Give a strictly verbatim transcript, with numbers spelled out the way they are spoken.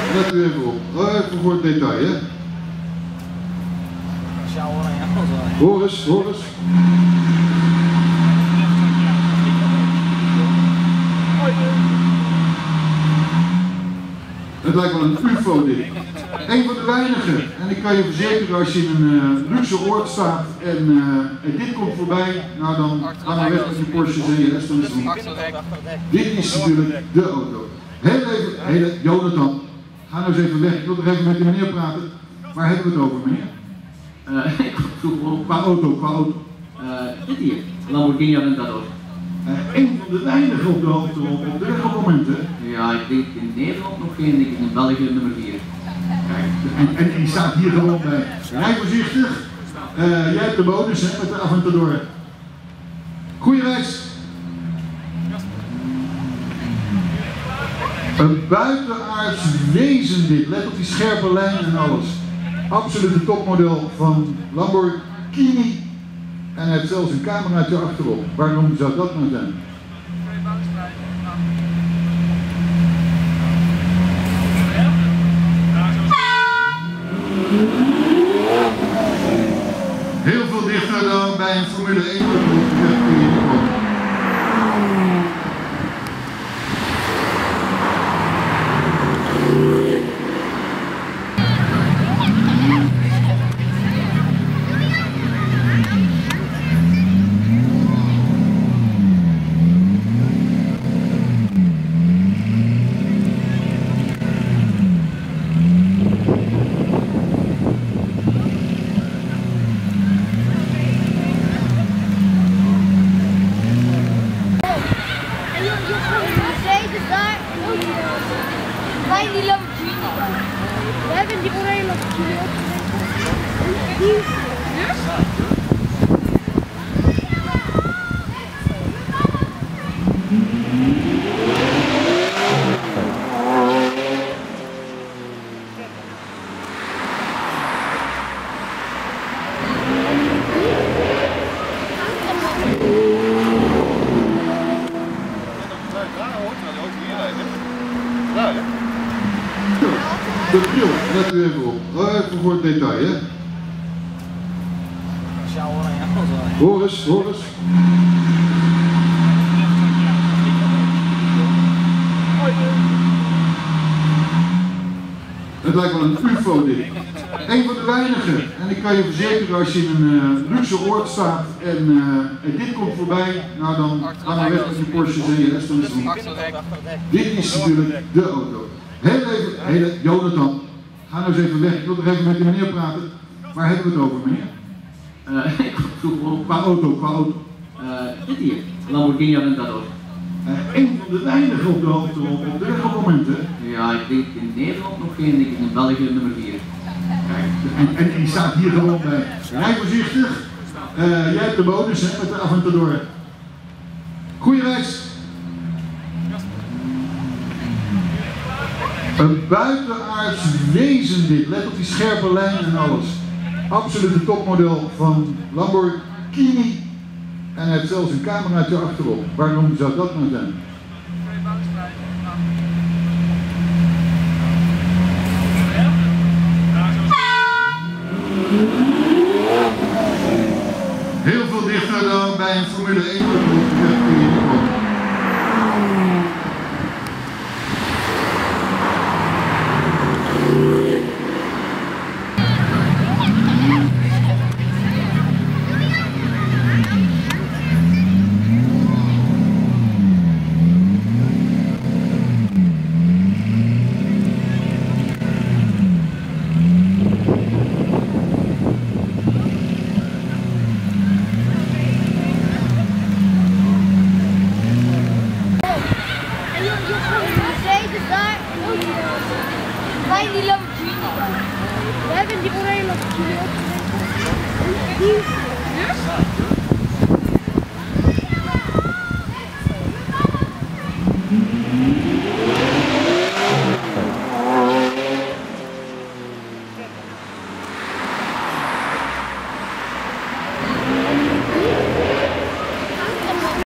let u even op. Even voor het detail, hè. Hoor eens, hoor eens. Het lijkt wel een U F O dit. Een van de weinigen. En ik kan je verzekeren, als je in een uh, luxe oord staat en, uh, en dit komt voorbij, nou dan ga maar weg met je Porsche en je rest van de stoel. Dit is natuurlijk de auto. Heel even, hele, Jonathan, ga nou eens even weg. Ik wil nog even met die meneer praten. Waar hebben we het over, meneer? Uh, ik vroeg gewoon qua auto, qua auto. Uh, dit hier, Lamborghini Aventador. Uh, een van de weinigen op de auto op op dit moment, hè? Ja, ik denk in Nederland nog geen, ik denk in België nummer vier. En, en, en die staat hier gewoon bij. Rij voorzichtig. Uh, jij hebt de bonus, hè, met de Aventador. Goeie reis. Een buitenaards wezen dit. Let op die scherpe lijnen en alles. Absolute topmodel van Lamborghini. En hij heeft zelfs een cameraatje achterop. Waarom zou dat nou zijn? Heel veel dichter dan bij een Formule één auto. Die Lamborghini. We hebben die oranje Lamborghini opgezet. De bril, let u even op. Even voor het detail, hè. Hoor eens, hoor eens. Het lijkt wel een U F O dit. Een van de weinigen. En ik kan je verzekeren, als je in een uh, luxe oord staat en, uh, en dit komt voorbij, nou dan ga maar weg met je Porsche en je rest van de stoel. Dit is natuurlijk de auto. Heel even, hele, Jonathan, ga nou eens even weg. Ik wil nog even met die meneer praten. Waar hebben we het over, meneer? Uh, ik vroeg gewoon qua auto, qua auto. Uh, dit hier, Lamborghini Aventador. Uh, een van de weinigen op de auto op op dit moment, hè? Ja, ik denk in Nederland nog geen, ik denk in België nummer vier. En, en, en die staat hier gewoon bij. Rij voorzichtig. Uh, jij hebt de bonus, hè, met de Aventador. Goeie reis. Een buitenaards wezen dit. Let op die scherpe lijnen en alles. Absolute topmodel van Lamborghini. En hij heeft zelfs een cameraatje achterop. Waarom zou dat nou zijn? Heel veel dichter dan bij een Formule één auto.